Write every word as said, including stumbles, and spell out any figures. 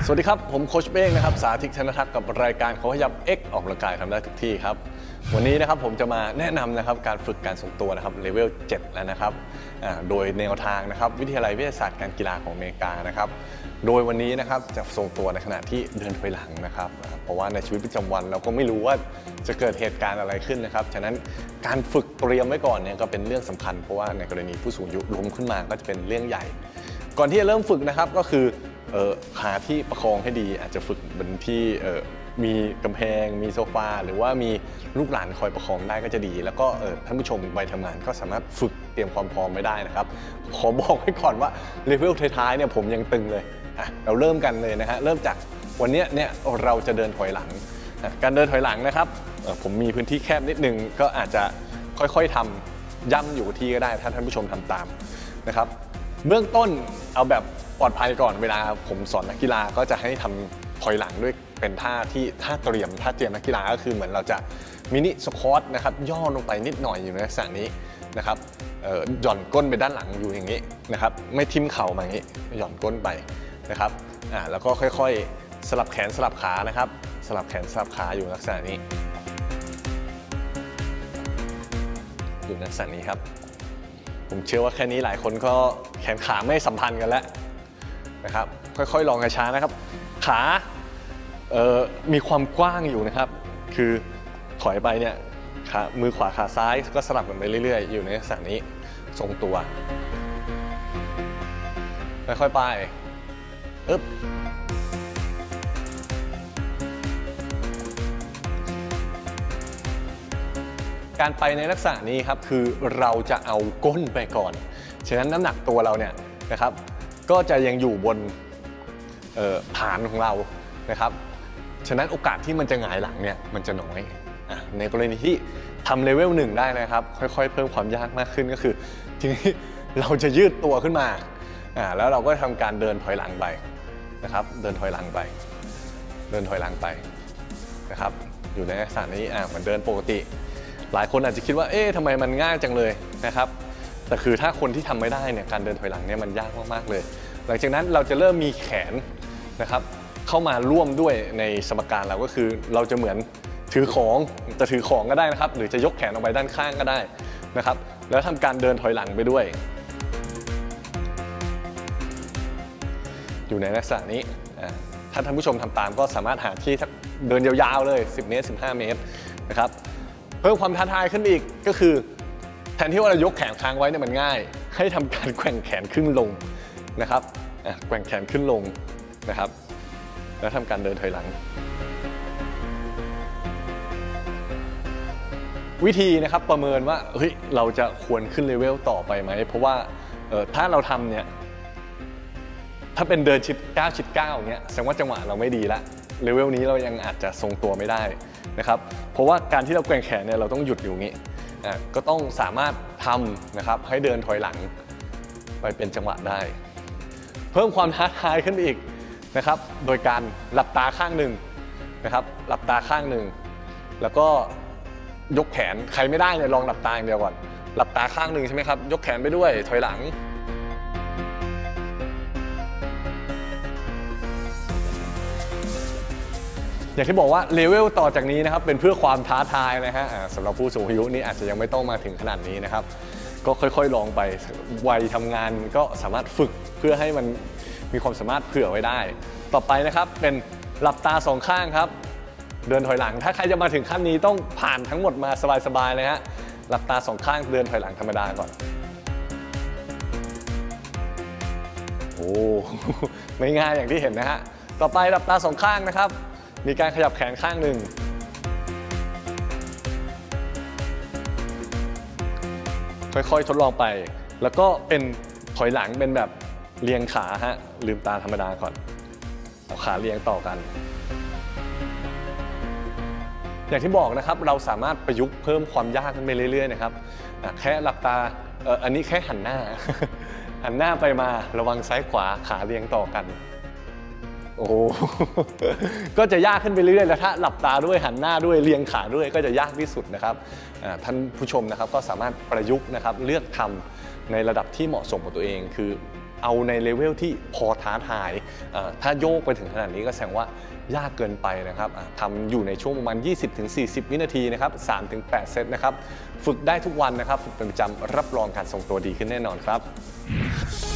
สวัสดีครับผมโค้ชเบ้งนะครับสาธิตธนทัศน์กับรายการเขาขยับ X ออกกำลังกายทำได้ทุกที่ครับวันนี้นะครับผมจะมาแนะนำนะครับการฝึกการทรงตัวนะครับเลเวลเจ็ดแล้วนะครับโดยแนวทางนะครับวิทยาลัยวิทยาศาสตร์การกีฬาของอเมริกานะครับโดยวันนี้นะครับจะทรงตัวในขณะที่เดินถอยหลังนะครับเพราะว่าในชีวิตประจำวันเราก็ไม่รู้ว่าจะเกิดเหตุการณ์อะไรขึ้นนะครับฉะนั้นการฝึกเตรียมไว้ก่อนเนี่ยก็เป็นเรื่องสำคัญเพราะว่าในกรณีผู้สูงอายุล้มขึ้นมาก็จะเป็นเรื่องใหญ่ก่อนที่จะเริ่มฝึกนะครับก็คือหาที่ประคองให้ดีอาจจะฝึกบนที่มีกำแพงมีโซฟาหรือว่ามีลูกหลานคอยประคองได้ก็จะดีแล้วก็ท่านผู้ชมวัยทำงานก็สามารถฝึกเตรียมความพร้อมไม่ได้นะครับขอบอกไว้ก่อนว่าเลเวลท้ายๆเนี่ยผมยังตึงเลยเราเริ่มกันเลยนะฮะเริ่มจากวันนี้เนี่ยเราจะเดินถอยหลังการเดินถอยหลังนะครับผมมีพื้นที่แคบนิดนึงก็อาจจะค่อยๆทำย่ำอยู่ที่ก็ได้ถ้าท่านผู้ชมทำตามนะครับเบื้องต้นเอาแบบปลอดภัยก่อนเวลาผมสอนนักกีฬาก็จะให้ทำถอยหลังด้วยเป็นท่าที่ท่าเตรียมท่าเตรียมนักกีฬาก็คือเหมือนเราจะมินิสควอตนะครับย่อลงไปนิดหน่อยอยู่ในลักษณะนี้นะครับหย่อนก้นไปด้านหลังอยู่อย่างนี้นะครับไม่ทิ่มเข่ามาอย่างนี้หย่อนก้นไปนะครับอ่าแล้วก็ค่อยๆสลับแขนสลับขานะครับสลับแขนสลับขาอยู่ลักษณะนี้อยู่ในลักษณะนี้ครับผมเชื่อว่าแค่นี้หลายคนก็แขนขาไม่สัมพันธ์กันแล้วนะครับค่อยๆลองช้าๆนะครับขาเอ่อมีความกว้างอยู่นะครับคือถอยไปเนี่ยขามือขวาขาซ้ายก็สลับกันไปเรื่อยๆอยู่ในลักษณะนี้ทรงตัวค่อยๆไปอึ๊บการไปในลักษณะนี้ครับคือเราจะเอาก้นไปก่อนฉะนั้นน้ำหนักตัวเราเนี่ยนะครับก็จะยังอยู่บนฐานของเรานะครับฉะนั้นโอกาสที่มันจะหงายหลังเนี่ยมันจะน้อยในกรณีที่ทำเลเวลหนึ่งได้นะครับค่อยๆเพิ่มความยากมากขึ้นก็คือทีนี้เราจะยืดตัวขึ้นมาแล้วเราก็ทำการเดินถอยหลังไปนะครับเดินถอยหลังไปเดินถอยหลังไปนะครับอยู่ในลักษณะนี้เหมือนเดินปกติหลายคนอาจจะคิดว่าเอ๊ะทำไมมันง่ายจังเลยนะครับแต่คือถ้าคนที่ทำไม่ได้เนี่ยการเดินถอยหลังเนี่ยมันยากมากๆเลยหลังจากนั้นเราจะเริ่มมีแขนนะครับเข้ามาร่วมด้วยในสมการเราก็คือเราจะเหมือนถือของจะถือของก็ได้นะครับหรือจะยกแขนออกไปด้านข้างก็ได้นะครับแล้วทำการเดินถอยหลังไปด้วยอยู่ในลักษณะนี้ถ้าท่านผู้ชมทำตามก็สามารถหาที่เดินยาวๆเลยสิบเมตรสิบห้าเมตรนะครับเพิ่มความท้าทายขึ้นอีกก็คือแทนที่ว่าเรายกแขนค้างไว้เนี่ยมันง่ายให้ทำการแกว่งแขนขึ้นลงนะครับแกว่งแขนขึ้นลงนะครับแล้วทำการเดินถอยหลังวิธีนะครับประเมินว่าเฮ้ยเราจะควรขึ้นเลเวลต่อไปไหมเพราะว่าถ้าเราทำเนี่ยถ้าเป็นเดินชิดเก้าชิดเก้าเนี่ยแสดงว่าจังหวะเราไม่ดีละเลเวลนี้เรายังอาจจะทรงตัวไม่ได้นะครับเพราะว่าการที่เราแกว่งแขนเนี่ยเราต้องหยุดอยู่งี้ก็ต้องสามารถทำนะครับให้เดินถอยหลังไปเป็นจังหวะได้เพิ่มความท้าทายขึ้นอีกนะครับโดยการหลับตาข้างหนึ่งนะครับหลับตาข้างหนึ่งแล้วก็ยกแขนใครไม่ได้เนี่ยลองหลับตาอย่างเดียวก่อนหลับตาข้างหนึ่งใช่ไหมครับยกแขนไปด้วยถอยหลังอย่างที่บอกว่าเลเวลต่อจากนี้นะครับเป็นเพื่อความท้าทายนะฮะสำหรับผู้สูงอายุนี่อาจจะยังไม่ต้องมาถึงขนาดนี้นะครับก็ค่อยๆลองไปวัยทำงานก็สามารถฝึกเพื่อให้มันมีความสามารถเผื่อไว้ได้ต่อไปนะครับเป็นหลับตาสองข้างครับเดินถอยหลังถ้าใครจะมาถึงขั้นนี้ต้องผ่านทั้งหมดมาสบายๆเลยฮะหลับตาสองข้างเดินถอยหลังธรรมดาก่อนโอ้ไม่ง่ายอย่างที่เห็นนะฮะต่อไปหลับตาสองข้างนะครับมีการขยับแขนข้างหนึ่งค่อยๆทดลองไปแล้วก็เป็นถอยหลังเป็นแบบเรียงขาฮะลืมตาธรรมดาก่อนเอาขาเรียงต่อกันอย่างที่บอกนะครับเราสามารถประยุกต์เพิ่มความยากขึ้นไปเรื่อยๆนะครับแค่หลับตาเอออันนี้แค่หันหน้าหันหน้าไปมาระวังซ้ายขวาขาเรียงต่อกันโอ้ก็จะยากขึ้นไปเรื่อยๆแล้วถ้าหลับตาด้วยหันหน้าด้วยเรียงขาด้วยก็จะยากที่สุดนะครับท่านผู้ชมนะครับก็สามารถประยุกต์นะครับเลือกทำในระดับที่เหมาะสมกับตัวเองคือเอาในเลเวลที่พอท้าทายถ้าโยกไปถึงขนาดนี้ก็แสดงว่ายากเกินไปนะครับทำอยู่ในช่วงประมาณ ยี่สิบถึงสี่สิบ วินาทีนะครับ สามถึงแปด เซตนะครับฝึกได้ทุกวันนะครับฝึกเป็นประจำรับรองการทรงตัวดีขึ้นแน่นอนครับ